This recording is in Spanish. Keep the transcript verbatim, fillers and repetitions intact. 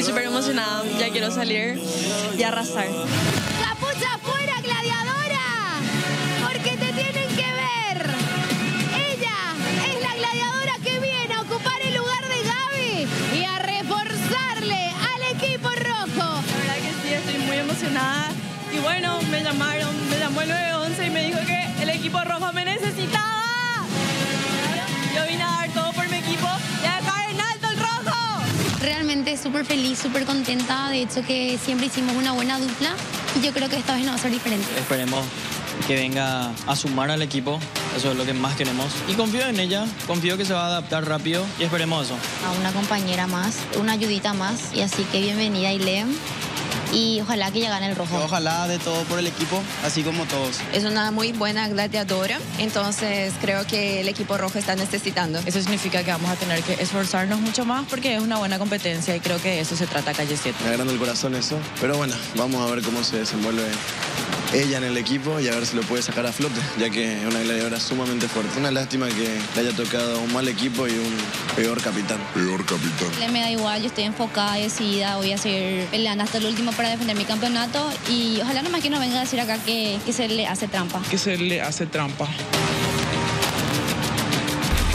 Estoy súper emocionada, ya quiero salir y arrasar. ¡Capucha afuera, gladiadora! Porque te tienen que ver. Ella es la gladiadora que viene a ocupar el lugar de Gaby y a reforzarle al equipo rojo. La verdad que sí, estoy muy emocionada. Y bueno, me llamaron, me llamó el nueve once y me dijo que el equipo rojo me necesitaba. Yo vine a dar todo por mi equipo y a caer en alto el rojo. Realmente súper feliz, súper contenta. De hecho que siempre hicimos una buena dupla y yo creo que esta vez no va a ser diferente. Esperemos que venga a sumar al equipo, eso es lo que más queremos. Y confío en ella, confío que se va a adaptar rápido y esperemos eso. A una compañera más, una ayudita más, y así que bienvenida, Ilem. Y ojalá que ella gane el rojo. Ojalá de todo por el equipo, así como todos. Es una muy buena gladiadora, entonces creo que el equipo rojo está necesitando. Eso significa que vamos a tener que esforzarnos mucho más porque es una buena competencia y creo que de eso se trata Calle siete. Me agranda el corazón eso, pero bueno, vamos a ver cómo se desenvuelve ella en el equipo y a ver si lo puede sacar a flote, ya que es una gladiadora sumamente fuerte. Una lástima que le haya tocado un mal equipo y un peor capitán. Peor capitán. Me da igual, yo estoy enfocada, decidida, voy a seguir peleando hasta el último para defender mi campeonato y ojalá nomás que no venga a decir acá que, que se le hace trampa. Que se le hace trampa.